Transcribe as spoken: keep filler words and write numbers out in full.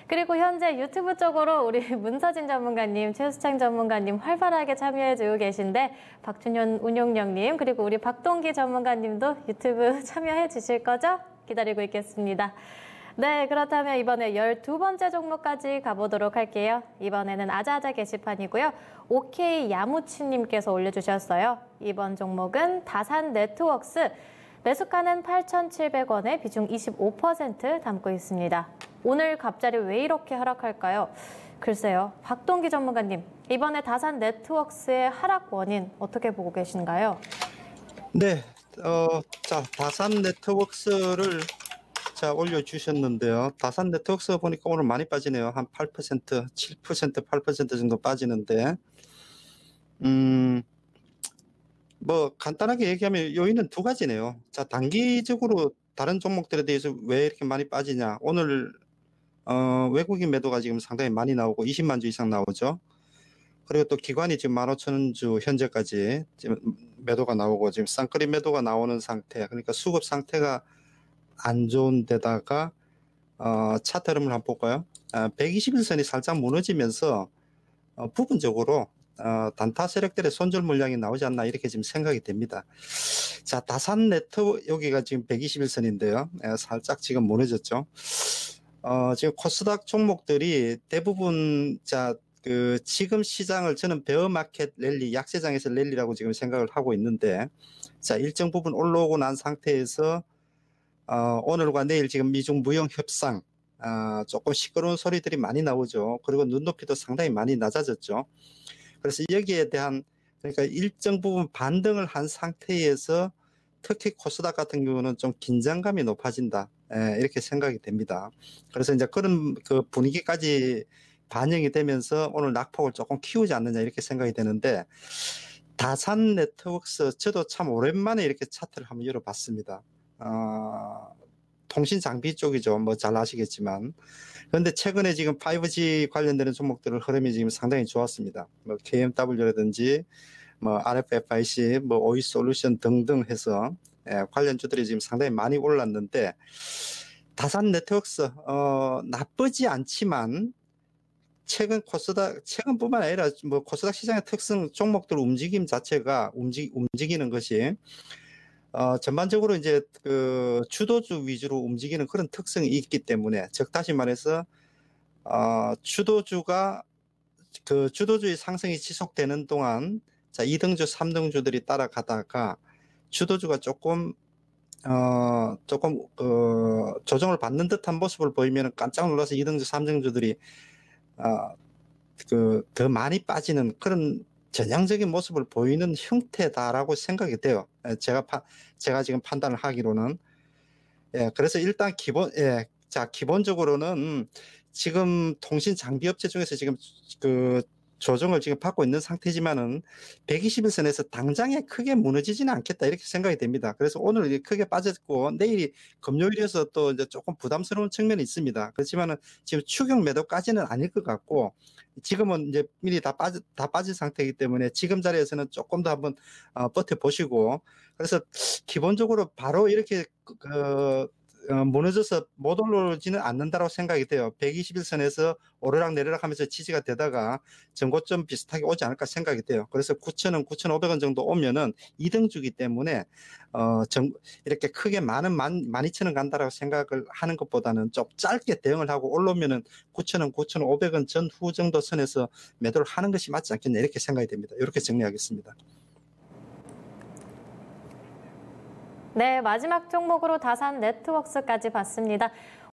그리고 현재 유튜브 쪽으로 우리 문서진 전문가님, 최수창 전문가님 활발하게 참여해주고 계신데 박준현 운용령님 그리고 우리 박동기 전문가님도 유튜브 참여해 주실 거죠? 기다리고 있겠습니다. 네, 그렇다면 이번에 열두 번째 종목까지 가보도록 할게요. 이번에는 아자아자 게시판이고요. 오케이 야무치님께서 올려주셨어요. 이번 종목은 다산 네트웍스. 매수가는 팔천칠백 원에 비중 이십오 퍼센트 담고 있습니다. 오늘 갑자기 왜 이렇게 하락할까요? 글쎄요, 박동기 전문가님, 이번에 다산 네트웍스의 하락 원인 어떻게 보고 계신가요? 네, 어, 자, 다산 네트웍스를 자, 올려주셨는데요. 다산 네트웍스 보니까 오늘 많이 빠지네요. 한 팔 퍼센트, 칠 퍼센트, 팔 퍼센트 정도 빠지는데, 음, 뭐, 간단하게 얘기하면 요인은 두 가지네요. 자, 단기적으로 다른 종목들에 대해서 왜 이렇게 많이 빠지냐. 오늘, 어, 외국인 매도가 지금 상당히 많이 나오고 이십만 주 이상 나오죠. 그리고 또 기관이 지금 만 오천 주 현재까지 지금 매도가 나오고 지금 쌍끌이 매도가 나오는 상태. 그러니까 수급 상태가 안 좋은 데다가, 어, 차트 흐름을 한번 볼까요? 아, 백이십일 선이 살짝 무너지면서, 어, 부분적으로 어, 단타 세력들의 손절 물량이 나오지 않나 이렇게 지금 생각이 됩니다. 자, 다산 네트 여기가 지금 백이십일 선인데요. 예, 살짝 지금 무너졌죠. 어, 지금 코스닥 종목들이 대부분 자, 그 지금 시장을 저는 베어마켓 랠리, 약세장에서 랠리라고 지금 생각을 하고 있는데, 자, 일정 부분 올라오고 난 상태에서 어, 오늘과 내일 지금 미중 무역 협상 어, 조금 시끄러운 소리들이 많이 나오죠. 그리고 눈높이도 상당히 많이 낮아졌죠. 그래서 여기에 대한 그러니까 일정 부분 반등을 한 상태에서 특히 코스닥 같은 경우는 좀 긴장감이 높아진다. 예, 이렇게 생각이 됩니다. 그래서 이제 그런 그 분위기까지 반영이 되면서 오늘 낙폭을 조금 키우지 않느냐 이렇게 생각이 되는데, 다산 네트웍스 저도 참 오랜만에 이렇게 차트를 한번 열어봤습니다. 어, 통신 장비 쪽이죠. 뭐 잘 아시겠지만. 그런데 최근에 지금 파이브지 관련되는 종목들의 흐름이 지금 상당히 좋았습니다. 뭐 케이엠더블유라든지 뭐 알에프에프아이씨, 뭐 오이솔루션 등등 해서 예, 관련주들이 지금 상당히 많이 올랐는데, 다산 네트웍스 어, 나쁘지 않지만 최근 코스닥 최근뿐만 아니라 뭐 코스닥 시장의 특성 종목들 움직임 자체가 움직 움직이는 것이 어, 전반적으로 이제 그 주도주 위주로 움직이는 그런 특성이 있기 때문에, 즉 다시 말해서 어, 주도주가 그 주도주의 상승이 지속되는 동안 자, 이 등주, 삼 등주들이 따라가다가 주도주가 조금 어, 조금 어, 조정을 받는 듯한 모습을 보이면 깜짝 놀라서 이 등주, 삼 등주들이 어, 그 더 많이 빠지는 그런 전향적인 모습을 보이는 형태다라고 생각이 돼요. 제가 파, 제가 지금 판단을 하기로는. 예, 그래서 일단 기본, 예, 자, 기본적으로는 지금 통신 장비 업체 중에서 지금 그 조정을 지금 받고 있는 상태지만은 백이십일 선에서 당장에 크게 무너지지는 않겠다 이렇게 생각이 됩니다. 그래서 오늘 크게 빠졌고 내일이 금요일이어서 또 이제 조금 부담스러운 측면이 있습니다. 그렇지만은 지금 추격 매도까지는 아닐 것 같고, 지금은 이제 미리 다 빠져 다 빠진 상태이기 때문에 지금 자리에서는 조금 더 한번 어, 버텨 보시고, 그래서 기본적으로 바로 이렇게 그 어, 무너져서 못 올라오지는 않는다고 생각이 돼요. 백이십일 선에서 오르락 내리락 하면서 지지가 되다가 전고점 비슷하게 오지 않을까 생각이 돼요. 그래서 구천 원, 구천오백 원 정도 오면은 이 등주기 때문에 어, 정, 이렇게 크게 많은 만, 만 이천 원 간다라고 생각을 하는 것보다는 좀 짧게 대응을 하고 올라오면은 구천 원, 구천오백 원 전후 정도 선에서 매도를 하는 것이 맞지 않겠냐 이렇게 생각이 됩니다. 이렇게 정리하겠습니다. 네, 마지막 종목으로 다산 네트웍스까지 봤습니다.